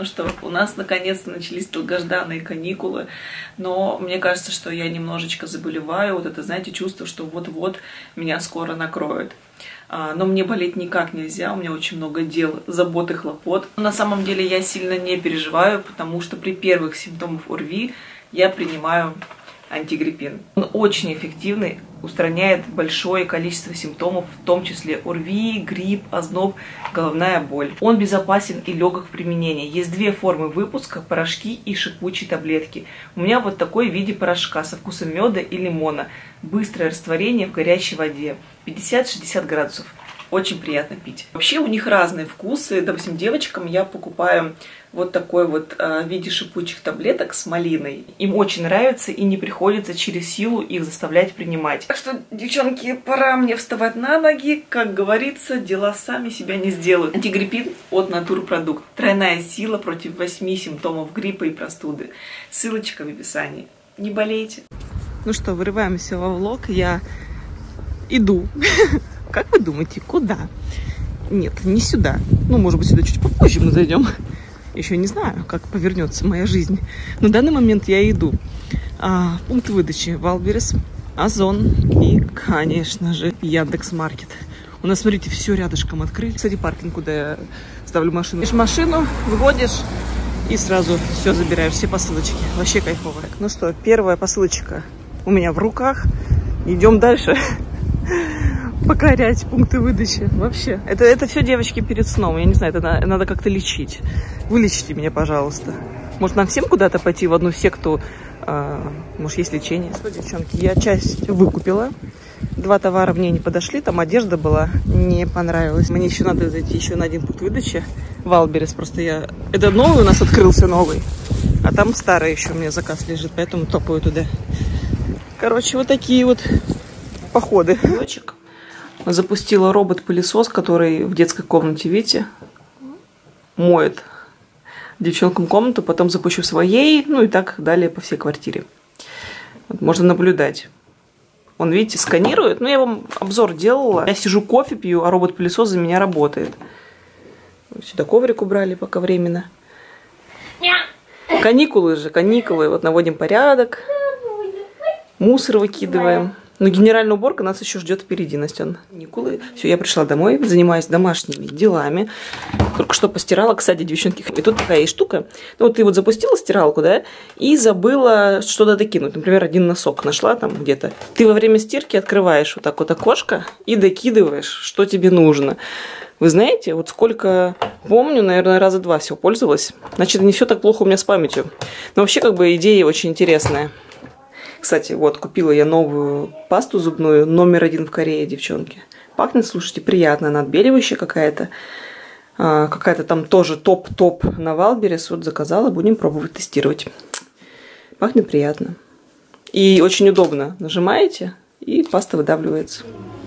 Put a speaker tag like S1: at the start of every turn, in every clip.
S1: Ну что, у нас наконец-то начались долгожданные каникулы, но мне кажется, что я немножечко заболеваю. Вот это, знаете, чувство, что вот-вот меня скоро накроет. Но мне болеть никак нельзя, у меня очень много дел, забот и хлопот. Но на самом деле я сильно не переживаю, потому что при первых симптомах ОРВИ я принимаю антигриппин. Он очень эффективный, устраняет большое количество симптомов, в том числе ОРВИ, грипп, озноб, головная боль. Он безопасен и легок в применении. Есть две формы выпуска: порошки и шипучие таблетки. У меня вот такой в виде порошка со вкусом меда и лимона. Быстрое растворение в горячей воде. 50-60 градусов. Очень приятно пить. Вообще у них разные вкусы. Допустим, девочкам я покупаю вот такой вот в виде шипучих таблеток с малиной. Им очень нравится и не приходится через силу их заставлять принимать. Так что, девчонки, пора мне вставать на ноги. Как говорится, дела сами себя не сделают. Антигриппин от Натурпродукт. Тройная сила против 8 симптомов гриппа и простуды. Ссылочка в описании. Не болейте. Ну что, вырываемся во влог. Я иду. Как вы думаете, куда? Нет, не сюда. Ну, может быть, сюда чуть попозже мы зайдем. Еще не знаю, как повернется моя жизнь. На данный момент я иду. Пункт выдачи: Вайлдберрис, Озон и, конечно же, Яндекс.Маркет. У нас, смотрите, все рядышком открыли. Кстати, паркинг, куда я ставлю машину. Ешь машину, выходишь и сразу все забираешь, все посылочки. Вообще кайфово. Ну что, первая посылочка у меня в руках. Идем дальше. Покорять пункты выдачи. Вообще. Это все, девочки, перед сном. Я не знаю, это надо как-то лечить. Вылечите меня, пожалуйста. Может, нам всем куда-то пойти в одну секту? Может, есть лечение? Что, девчонки, я часть выкупила. 2 товара мне не подошли. Там одежда была, не понравилась. Мне еще надо зайти еще на один пункт выдачи. Вайлдберрис. Просто я... Это новый у нас открылся, новый. А там старый еще у меня заказ лежит, поэтому топаю туда. Короче, вот такие вот походы. Запустила робот-пылесос, который в детской комнате, видите, моет девчонкам комнату, потом запущу своей, ну и так далее по всей квартире. Вот, можно наблюдать. Он, видите, сканирует. Ну, я вам обзор делала. Я сижу, кофе пью, а робот-пылесос за меня работает. Сюда коврик убрали пока временно. Каникулы же, каникулы. Вот наводим порядок. Мусор выкидываем. Но генеральная уборка нас еще ждет впереди, Настен. Каникулы. Все, я пришла домой, занимаюсь домашними делами. Только что постирала, кстати, девчонки. И тут такая есть штука. Ну, вот ты вот запустила стиралку, да, и забыла что-то докинуть. Например, один носок нашла там где-то. Ты во время стирки открываешь вот так вот окошко и докидываешь, что тебе нужно. Вы знаете, вот сколько помню, наверное, раза 2 всего пользовалась. Значит, не все так плохо у меня с памятью. Но вообще, как бы, идея очень интересная. Кстати, вот, купила я новую пасту зубную, номер 1 в Корее, девчонки. Пахнет, слушайте, приятно, она отбеливающая какая-то. Какая-то там тоже топ-топ на Вайлдберрис. Вот заказала, будем пробовать тестировать. Пахнет приятно. И очень удобно. Нажимаете, и паста выдавливается.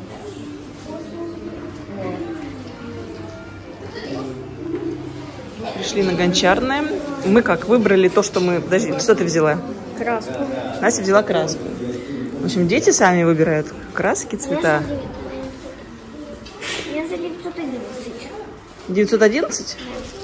S1: Пришли на Гончарное. Мы как, выбрали то, что мы... Подожди, что ты взяла?
S2: Краску.
S1: Настя взяла краску. В общем, дети сами выбирают краски, цвета.
S2: Я за 911.
S1: 911?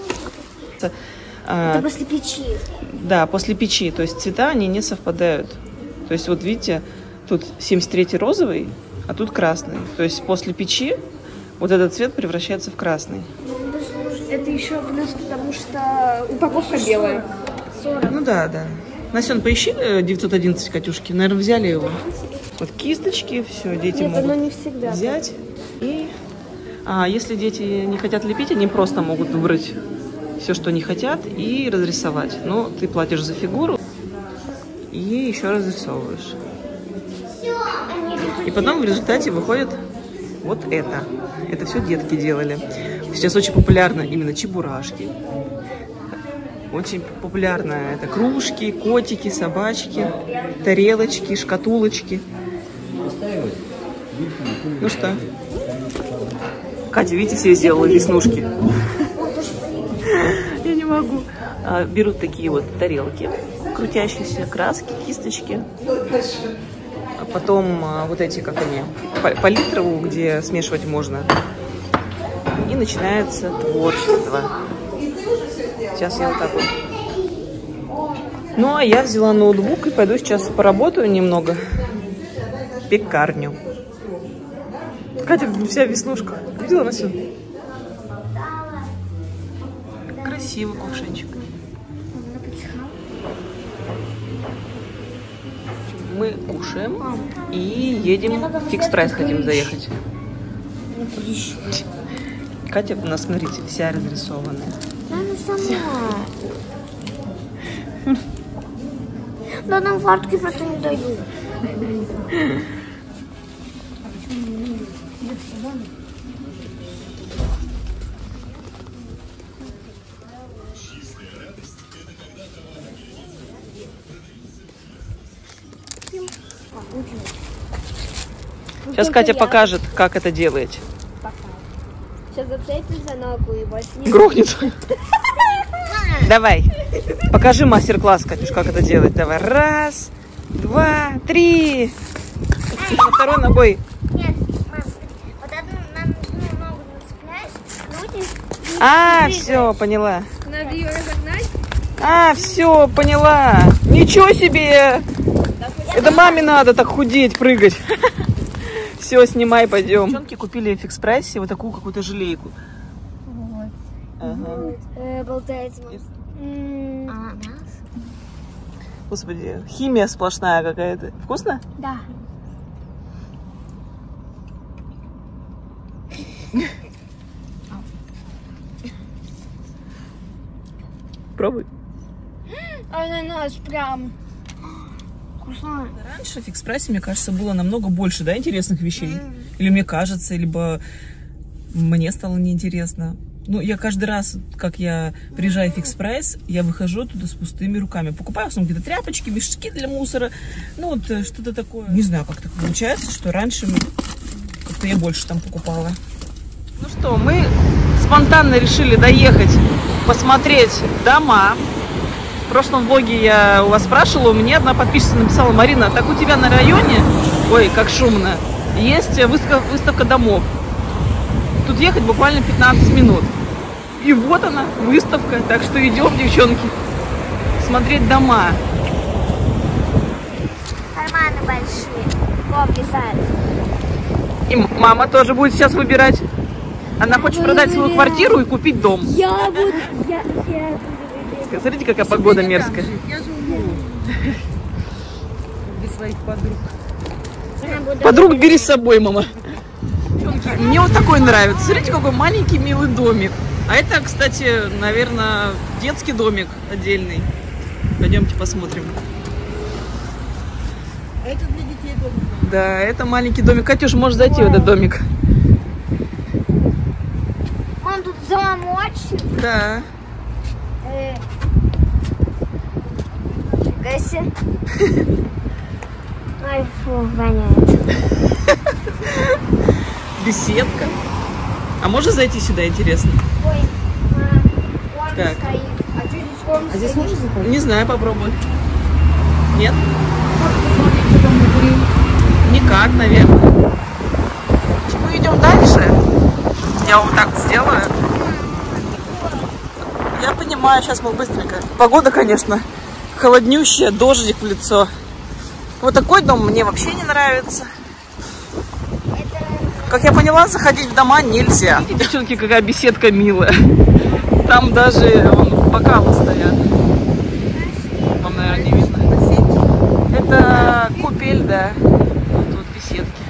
S2: Это после печи.
S1: Да, после печи. То есть цвета, они не совпадают. То есть вот видите, тут 73-й розовый, а тут красный. То есть после печи вот этот цвет превращается в красный.
S2: Это еще потому что упаковка белая. 40.
S1: Ну да, да. Настен, поищи 911, Катюшки. Наверное, взяли его. Вот кисточки, все, дети могут
S2: не всегда
S1: взять. И если дети не хотят лепить, они просто могут выбрать все, что они хотят, и разрисовать. Но ты платишь за фигуру и еще разрисовываешь. И потом в результате выходит вот это. Это все детки делали. Сейчас очень популярно именно чебурашки. Очень популярно это кружки, котики, собачки, тарелочки, шкатулочки. Ну что? Катя, видите, себе сделала веснушки. Я не могу. Берут такие вот тарелки, крутящиеся, краски, кисточки. А потом вот эти, как они, палитру, где смешивать можно. И начинается творчество. Сейчас я вот так вот. Ну, а я взяла ноутбук и пойду сейчас поработаю немного. Пекарню. Катя вся в веснушках. Видела на все? Красивый кувшинчик. Мы кушаем и едем в фикс-прайс, хотим заехать. Катя у нас, смотрите, вся разрисованная.
S2: Она сама. Да нам фартуки просто не дают.
S1: Сейчас Катя покажет, как это делаете.
S2: Сейчас зацепишь за ногу и возьми.
S1: Грохнется. Давай. Покажи мастер-класс, Катюш, как это делать. Давай. Раз, два, три. На второй ногой.
S2: Нет, мам, вот одну ногу нацепляешь, крутишь.
S1: А, все, поняла.
S2: Надо ее разогнать.
S1: А, все, поняла. Ничего себе. Это маме надо так худеть, прыгать. Все, снимай, пойдем. Девчонки купили в фикс-прайсе вот такую какую-то желейку.
S2: Вот.
S1: Ага.
S2: Болтается. Ананас?
S1: Господи, химия сплошная какая-то. Вкусно?
S2: Да.
S1: Пробуй.
S2: Ананас прям вкусно.
S1: Раньше в фикс-прайсе, мне кажется, было намного больше, да, интересных вещей. Или мне кажется, либо мне стало неинтересно. Ну, я каждый раз, как я приезжаю в фикс-прайс, я выхожу туда с пустыми руками. Покупаю в основном какие-то тряпочки, мешки для мусора. Ну, вот что-то такое. Не знаю, как так получается, что раньше как-то я больше там покупала. Ну что, мы спонтанно решили доехать, посмотреть дома. В прошлом влоге я у вас спрашивала, мне одна подписчица написала: Марина, так у тебя на районе, ой, как шумно, есть выставка домов. Тут ехать буквально 15 минут. И вот она, выставка. Так что идем, девчонки, смотреть дома.
S2: Карманы большие. Боб вязает.
S1: И мама тоже будет сейчас выбирать. Она хочет продать свою квартиру и купить дом.
S2: Я буду...
S1: Смотрите, какая погода мерзкая.
S3: Я живу без своих подруг.
S1: Подруг бери с собой, мама. Мне вот такой нравится. Смотрите, какой маленький милый домик. А это, кстати, наверное, детский домик отдельный. Пойдемте посмотрим.
S3: Это для детей домик.
S1: Да, это маленький домик. Катюш, можешь зайти в этот домик?
S2: Мам, тут замочек.
S1: Да.
S2: Гася. Ай, фу, воняет.
S1: Беседка. А можно зайти сюда, интересно?
S2: Ой, он
S1: Так.
S2: стоит. А что здесь он
S3: А здесь можно заходить?
S1: Не знаю, попробуй. Нет? Никак, наверное. Мы идем дальше. Я вот так сделаю. Я понимаю, сейчас мы быстренько. Погода, конечно, холоднющая, дождик в лицо. Вот такой дом мне вообще не нравится. Как я поняла, заходить в дома нельзя. Видите, девчонки, какая беседка милая. Там даже бокалы стоят. Вам, наверное, не видно. Это купель, да. Тут беседки.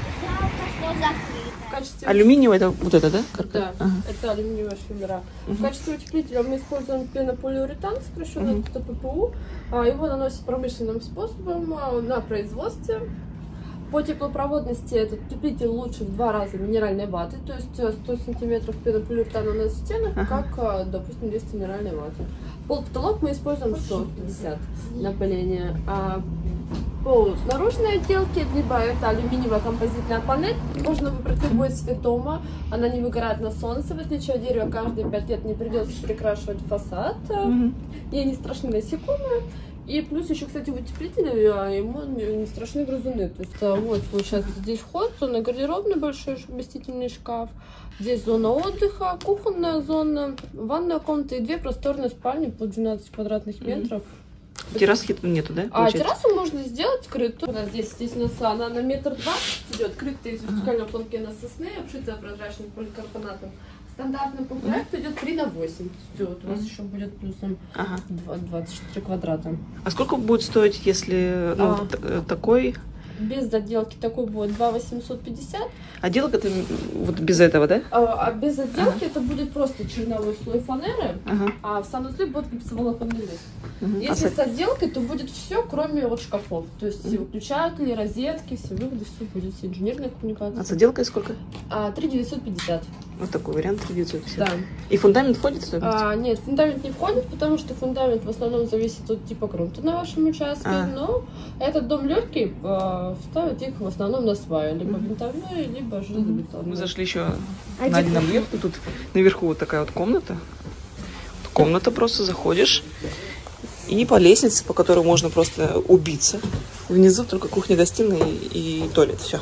S1: Алюминиевая, это вот это, да?
S3: Да,
S1: Ага.
S3: это алюминиевая швеллера. В качестве утеплителя мы используем пенополиуретан, сокращенно ППУ. Его наносят промышленным способом на производстве. По теплопроводности этот утеплитель лучше в 2 раза минеральной ваты, то есть 100 сантиметров пенополиуретана на стенах, как, допустим, 200 минеральной ваты. Пол-потолок мы используем 150 напыления. По наружной отделке, либо это алюминиевая композитная панель, можно выбрать любой цвет дома, она не выгорает на солнце, в отличие от дерева, каждые 5 лет не придется перекрашивать фасад, ей не страшны насекомые. И плюс еще, кстати, в утеплителе ему не страшны грызуны. То есть вот сейчас здесь вход, зона гардеробный, большой вместительный шкаф. Здесь зона отдыха, кухонная зона, ванная комната и 2 просторные спальни по 12 квадратных метров.
S1: Терраски нету, да?
S3: Террасу можно сделать крытую. Здесь у нас она на 1,20 м идет, крытая из вертикального планкена сосны, обшитая прозрачным поликарбонатом. Стандартный по проекту идет 3×8. Вот у нас еще будет плюсом 24 квадрата.
S1: А сколько будет стоить, если такой?
S3: Без отделки такой будет 2,850.
S1: Отделка это вот без этого, да?
S3: А без отделки это будет просто черновой слой фанеры, а в санузле будет гипсоволоконный лист. Если с отделкой, то будет все, кроме вот шкафов. То есть выключатели, розетки, все выводы, все будет, все инженерные коммуникации.
S1: А с отделкой сколько?
S3: 3,950.
S1: Вот такой вариант 3,950.
S3: Да.
S1: И фундамент входит в стоимость?
S3: Нет, фундамент не входит, потому что фундамент в основном зависит от типа грунта на вашем участке. Но этот дом легкий, ставят их в основном на сваи, либо винтовной, либо железобетонной.
S1: Мы зашли еще на один объект, и тут наверху вот такая вот комната. Комната, просто заходишь, и по лестнице, по которой можно просто убиться. Внизу только кухня-гостиная и туалет, все.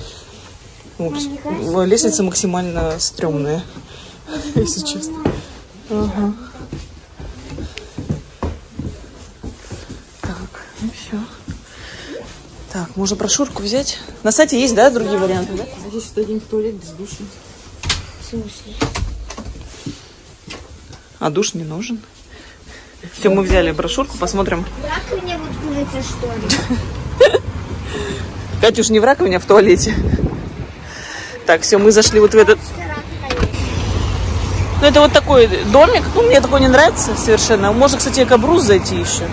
S1: Лестница максимально стрёмная, если честно. Ага. Так, ну все. Так, можно брошюрку взять. На сайте есть, да, другие варианты, да? Здесь один туалет без души.
S2: В смысле?
S1: А душ не нужен. Все, мы взяли брошюрку, посмотрим.
S2: В раковине вот мыться, что ли?
S1: Катюш, не в раковине, а в туалете. Так, все, мы зашли вот в этот... Ну, это вот такой домик. Ну, мне такой не нравится совершенно. Можно, кстати, к Экобрус зайти еще.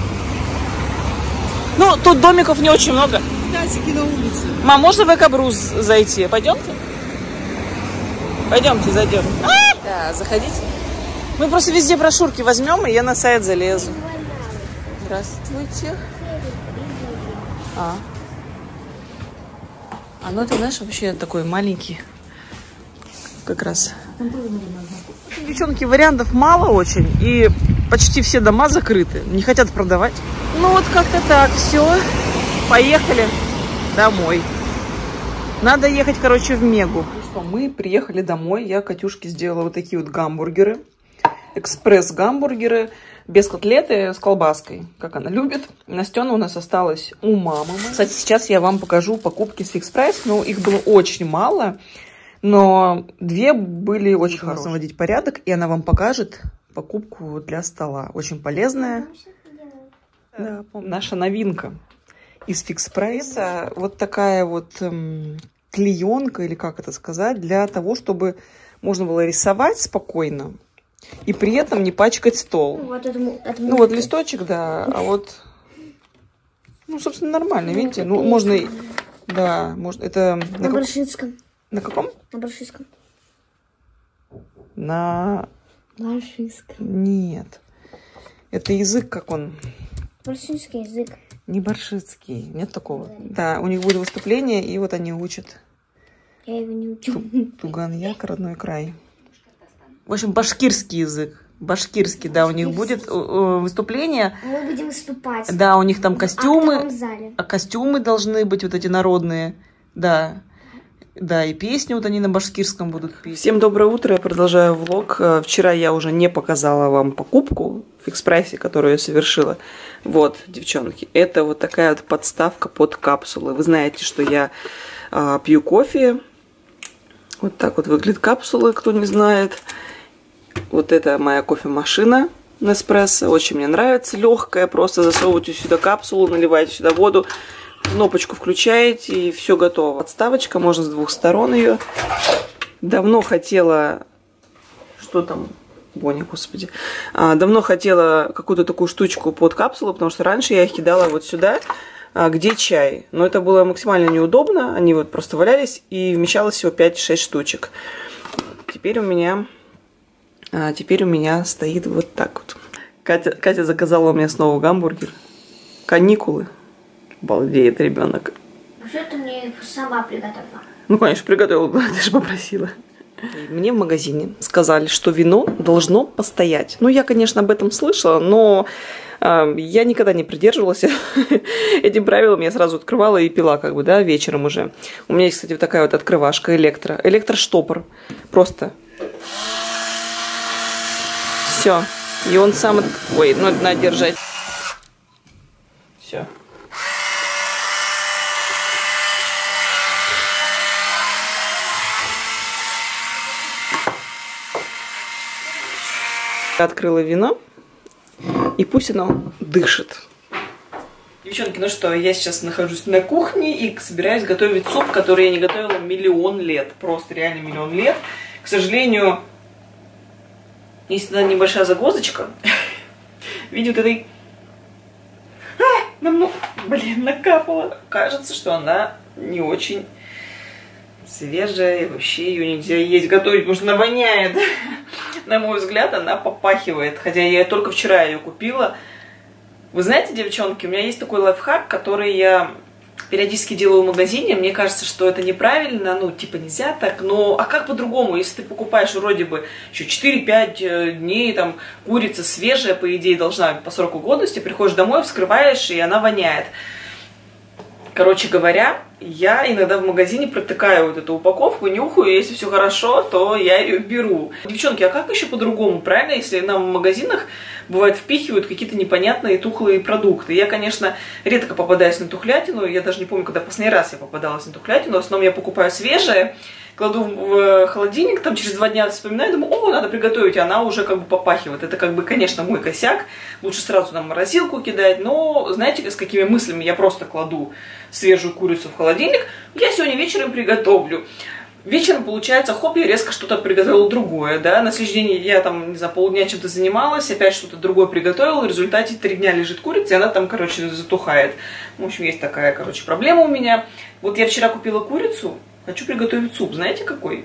S1: Ну, тут домиков не очень много.
S4: Тазики на улице.
S1: Мам, можно в Экобрус зайти? Пойдемте? Пойдемте, зайдем. Да, заходите. Мы просто везде брошюрки возьмем, и я на сайт залезу. Здравствуйте. Ну это, знаешь, вообще такой маленький. Как раз. Девчонки, вариантов мало очень. И почти все дома закрыты. Не хотят продавать. Ну вот как-то так. Все. Поехали домой. Надо ехать, короче, в Мегу. Ну что, мы приехали домой. Я Катюшке сделала вот такие вот гамбургеры. Экспресс-гамбургеры. Без котлеты, с колбаской, как она любит. Настена у нас осталась у мамы. Кстати, сейчас я вам покажу покупки с Fix Price. Ну, их было очень мало, но 2 были очень хорошие. Наводить порядок, и она вам покажет покупку для стола. Очень полезная. Да, наша новинка из Fix Price. Вот такая вот клеенка, или как это сказать, для того, чтобы можно было рисовать спокойно. И при этом не пачкать стол. Ну вот листочек, да, а вот, ну, собственно, нормально, видите? Ну, можно и, да, можно, это...
S2: На баршинском.
S1: На каком?
S2: На баршинском.
S1: На...
S2: Баршинском.
S1: Нет. Это язык, как он?
S2: Баршинский язык.
S1: Не баршинский, нет такого. Да, у них будет выступление, и вот они учат.
S2: Я его не учу.
S1: Туган-Як, родной край. В общем, башкирский язык. Башкирский, да, у них будет выступление.
S2: Мы будем выступать.
S1: Да, у них там костюмы.
S2: Зале.
S1: А костюмы должны быть вот эти народные. Да. Да, и песни вот они на башкирском будут петь. Всем доброе утро, я продолжаю влог. Вчера я уже не показала вам покупку в Fix Price, которую я совершила. Вот, девчонки, это вот такая вот подставка под капсулы. Вы знаете, что я пью кофе. Вот так вот выглядят капсулы, кто не знает. Вот это моя кофемашина Nespresso. Очень мне нравится. Легкая. Просто засовываете сюда капсулу, наливаете сюда воду. Кнопочку включаете, и все готово. Подставочка, можно с 2 сторон ее. Давно хотела... Что там? Боня, господи. Давно хотела какую-то такую штучку под капсулу, потому что раньше я их кидала вот сюда, где чай. Но это было максимально неудобно. Они вот просто валялись, и вмещалось всего 5-6 штучек. Теперь у меня стоит вот так вот. Катя заказала у меня снова гамбургер. Каникулы. Балдеет ребенок.
S2: Вообще ты мне их сама приготовила.
S1: Ну, конечно, приготовила, ты же попросила. Мне в магазине сказали, что вино должно постоять. Ну, я, конечно, об этом слышала, но Я никогда не придерживалась этим правилам, я сразу открывала и пила, как бы, да, вечером уже. У меня есть, кстати, вот такая вот открывашка электроштопор. Просто. Все. И он сам... Ой, ну это надо держать. Все. Открыла вино, и пусть оно дышит. Девчонки, ну что, я сейчас нахожусь на кухне и собираюсь готовить суп, который я не готовила миллион лет. Просто реально миллион лет. К сожалению, есть одна небольшая загвоздочка. Видите, вот этой... накапала. Кажется, что она не очень свежая, и вообще ее нельзя есть, готовить, потому что она воняет. На мой взгляд, она попахивает, хотя я только вчера ее купила. Вы знаете, девчонки, у меня есть такой лайфхак, который я периодически делаю в магазине. Мне кажется, что это неправильно, ну, типа нельзя так, но а как по-другому, если ты покупаешь вроде бы еще 4-5 дней, там, курица свежая, по идее, должна по сроку годности, приходишь домой, вскрываешь, и она воняет. Короче говоря, я иногда в магазине протыкаю вот эту упаковку, нюхаю, и если все хорошо, то я ее беру. Девчонки, а как еще по-другому, правильно, если нам в магазинах бывает впихивают какие-то непонятные тухлые продукты? Я, конечно, редко попадаюсь на тухлятину, я даже не помню, когда последний раз я попадалась на тухлятину, в основном я покупаю свежее, кладу в холодильник, там через 2 дня вспоминаю, думаю, о, надо приготовить, и она уже как бы попахивает. Это как бы, конечно, мой косяк, лучше сразу на морозилку кидать, но знаете, с какими мыслями я просто кладу свежую курицу в холодильник, я сегодня вечером приготовлю. Вечером, получается, хоп, я резко что-то приготовила другое, да, на следующий день я там, не знаю, полдня чем-то занималась, опять что-то другое приготовила, в результате 3 дня лежит курица, и она там, короче, затухает. В общем, есть такая, короче, проблема у меня. Вот я вчера купила курицу, хочу приготовить суп, знаете какой?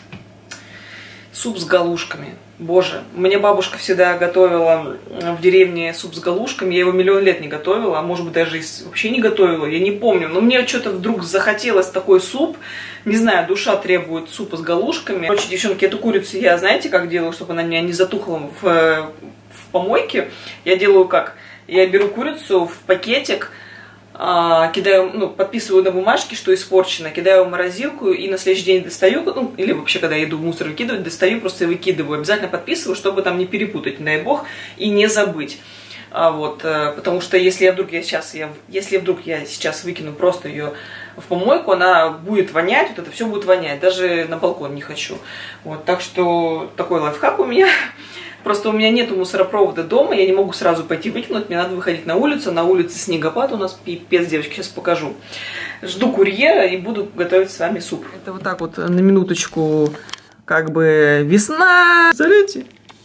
S1: Суп с галушками. Боже, мне бабушка всегда готовила в деревне суп с галушками, я его миллион лет не готовила, а может быть даже вообще не готовила, я не помню. Но мне что-то вдруг захотелось такой суп, не знаю, душа требует супа с галушками. Короче, девчонки, эту курицу я, знаете, как делаю, чтобы она у меня не затухла в помойке? Я делаю как? Я беру курицу в пакетик, кидаю, ну, подписываю на бумажке, что испорчено, кидаю в морозилку и на следующий день достаю, ну, или вообще, когда я иду в мусор выкидывать, достаю, просто выкидываю. Обязательно подписываю, чтобы там не перепутать, не дай бог, и не забыть. Потому что если вдруг я сейчас выкину просто ее в помойку, она будет вонять, вот это все будет вонять, даже на балкон не хочу. Вот, так что такой лайфхак у меня. Просто у меня нету мусоропровода дома, я не могу сразу пойти выкинуть, мне надо выходить на улицу. На улице снегопад у нас, пипец, девочки, сейчас покажу. Жду курьера и буду готовить с вами суп. Это вот так вот на минуточку, как бы весна. Смотрите.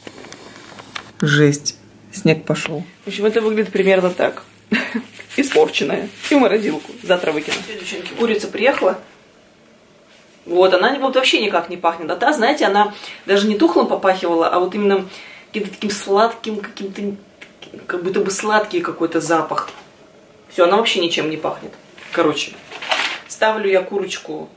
S1: Жесть, снег пошел. В общем, это выглядит примерно так. Испорченная. И в морозилку. Завтра выкину. Все, девчонки, курица приехала. Вот, она вот вообще никак не пахнет. А та, знаете, она даже не тухлым попахивала, а вот именно каким-то таким сладким, каким-то, как будто бы сладкий какой-то запах. Все, она вообще ничем не пахнет. Короче, ставлю я курочку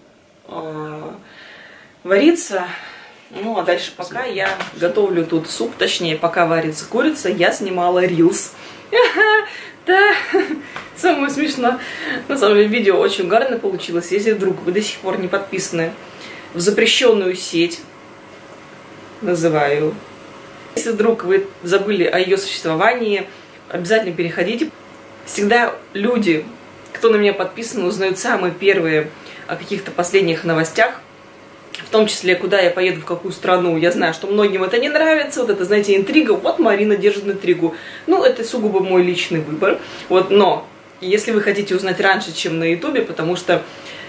S1: вариться. Ну, а дальше, пока я готовлю тут суп, точнее, пока варится курица, я снимала рилс. Да, самое смешное. На самом деле, видео очень угарно получилось. Если вдруг вы до сих пор не подписаны в запрещенную сеть, называю, если вдруг вы забыли о ее существовании, обязательно переходите. Всегда люди, кто на меня подписан, узнают самые первые о каких-то последних новостях. В том числе, куда я поеду, в какую страну. Я знаю, что многим это не нравится. Вот это, знаете, интрига. Вот Марина держит интригу. Ну, это сугубо мой личный выбор. Вот, но, если вы хотите узнать раньше, чем на ютубе, потому что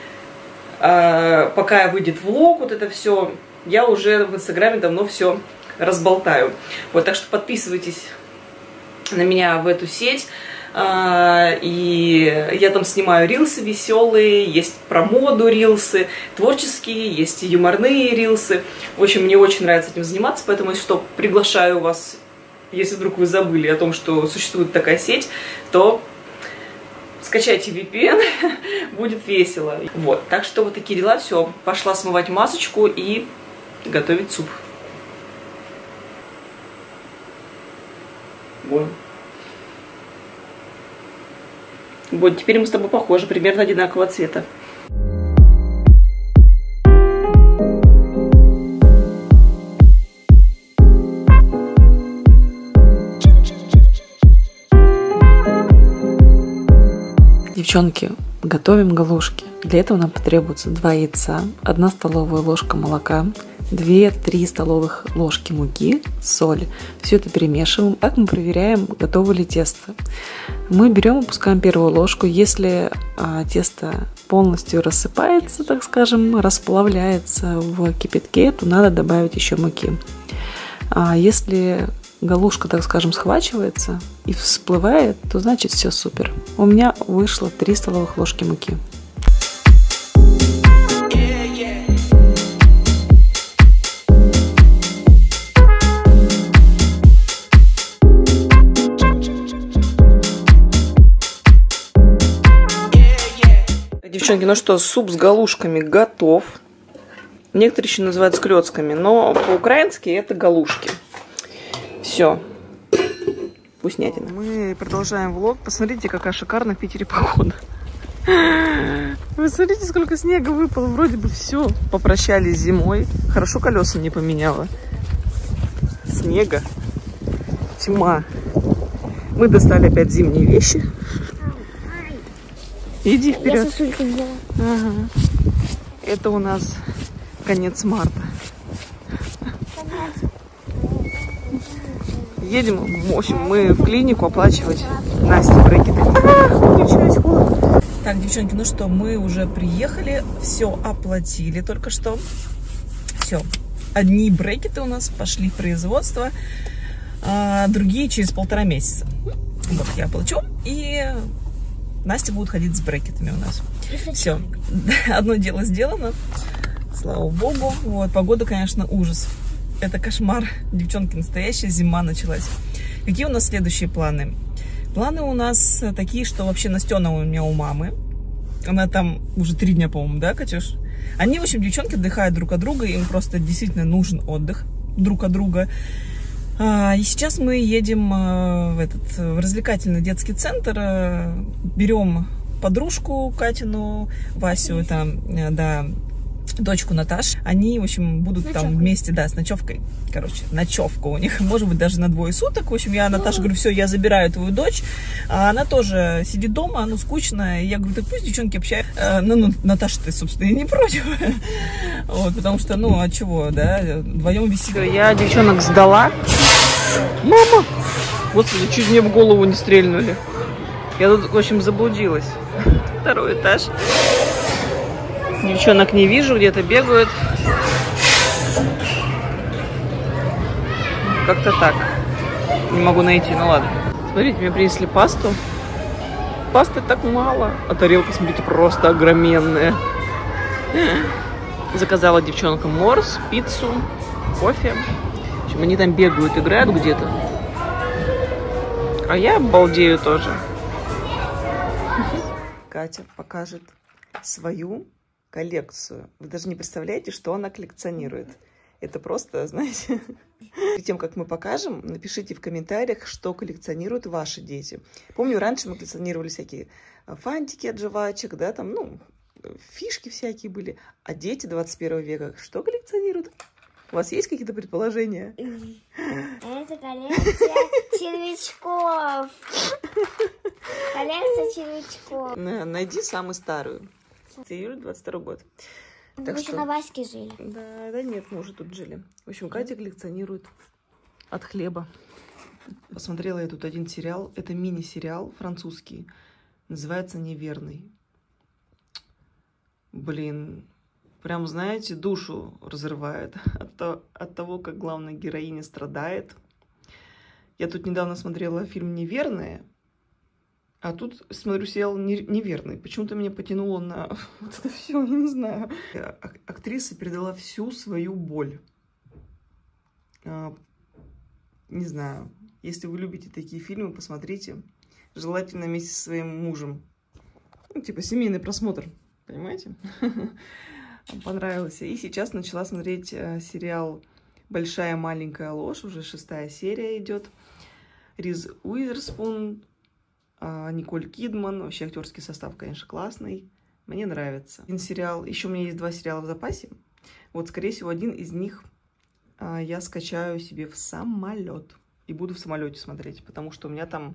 S1: пока выйдет влог, вот это все, я уже в инстаграме давно все разболтаю. Вот, так что подписывайтесь на меня в эту сеть. И я там снимаю рилсы веселые, есть про моду рилсы, творческие, есть юморные рилсы. В общем, мне очень нравится этим заниматься, поэтому, если что, приглашаю вас, если вдруг вы забыли о том, что существует такая сеть, то скачайте VPN, будет весело. Вот, так что вот такие дела, все, пошла смывать масочку и готовить суп. Вот. Вот, теперь мы с тобой похожи, примерно одинакового цвета. Девчонки, готовим галушки. Для этого нам потребуется 2 яйца, 1 столовая ложка молока, 2-3 столовых ложки муки, соль. Все это перемешиваем. Так мы проверяем, готово ли тесто. Мы берем, опускаем первую ложку. Если тесто полностью рассыпается, так скажем, расплавляется в кипятке, то надо добавить еще муки. А если галушка, так скажем, схвачивается и всплывает, то значит все супер. У меня вышло 3 столовых ложки муки. Девчонки, ну что, суп с галушками готов. Некоторые еще называют с клёцками, но по-украински это галушки. Все. Вкуснятина. Мы продолжаем влог. Посмотрите, какая шикарная в Питере погода. Вы смотрите, сколько снега выпало. Вроде бы все. Попрощались с зимой. Хорошо колеса не поменяла. Снега. Тьма. Мы достали опять зимние вещи. Иди вперед.
S2: Я сосульку взяла.
S1: Ага. Это у нас конец марта. Едем, в общем, мы в клинику оплачивать Насте брекеты. Так, девчонки, ну что, мы уже приехали, все оплатили только что. Все, одни брекеты у нас пошли в производство, а другие через 1,5 месяца. Вот я оплачу, и Настя будет ходить с брекетами у нас. Все, одно дело сделано, слава богу. Вот, погода, конечно, ужас. Это кошмар, девчонки, настоящая зима началась. Какие у нас следующие планы? Планы у нас такие, что вообще Настена у меня у мамы. Она там уже 3 дня, по-моему, да, Катюш? Они, в общем, девчонки отдыхают друг от друга, им просто действительно нужен отдых друг от друга. И сейчас мы едем в развлекательный детский центр, берем подружку Катину, Васю, там, да, дочку Наташу. Они, в общем, будут там вместе, да, с ночевкой. Короче, ночевка у них, может быть, даже на 2 суток. В общем, я Наташе говорю, все, я забираю твою дочь. А она тоже сидит дома, ну, скучно. И я говорю, так пусть девчонки общаются. Ну, Наташа-то, собственно, и не против. Вот, потому что, ну, а чего, да, вдвоем весело. Я девчонок сдала. Мама! Господи, чуть мне в голову не стрельнули. Я тут, в общем, заблудилась. 2-й этаж. Девчонок не вижу, где-то бегают. Как-то так. Не могу найти, ну ладно. Смотрите, мне принесли пасту. Пасты так мало. А тарелка, смотрите, просто огроменная. Заказала девчонкам морс, пиццу, кофе. В общем, они там бегают, играют где-то. А я балдею тоже. Катя покажет свою коллекцию. Вы даже не представляете, что она коллекционирует. Это просто, знаете, перед тем, как мы покажем, напишите в комментариях, что коллекционируют ваши дети. Помню, раньше мы коллекционировали всякие фантики от жвачек, да, там, ну, фишки всякие были. А дети 21 века что коллекционируют? У вас есть какие-то предположения?
S2: Это коллекция червячков. Коллекция червячков.
S1: Найди самую старую. Июля 22 год.
S2: Мы еще на Ваське жили.
S1: Да нет, мы уже тут жили. В общем, Катя коллекционирует от хлеба. Посмотрела я тут один сериал. Это мини-сериал французский. Называется «Неверный». Блин, прям, знаете, душу разрывает от того, как главная героиня страдает. Я тут недавно смотрела фильм «Неверная». А тут, смотрю, сериал «Неверный». Почему-то меня потянуло на вот это все, я не знаю. Актриса передала всю свою боль. Не знаю. Если вы любите такие фильмы, посмотрите. Желательно вместе со своим мужем. Ну, типа семейный просмотр. Понимаете? Понравился. И сейчас начала смотреть сериал «Большая маленькая ложь». Уже 6-я серия идет. Риз Уизерспун Николь Кидман. Вообще актерский состав, конечно, классный. Мне нравится. Один сериал. Еще у меня есть 2 сериала в запасе. Вот, скорее всего, один из них я скачаю себе в самолет. И буду в самолете смотреть, потому что у меня там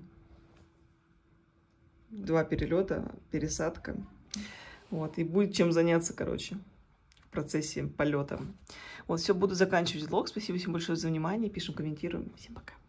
S1: 2 перелета, пересадка. Вот, и будет чем заняться, короче, в процессе полета. Вот, все, буду заканчивать влог. Спасибо всем большое за внимание. Пишем, комментируем. Всем пока.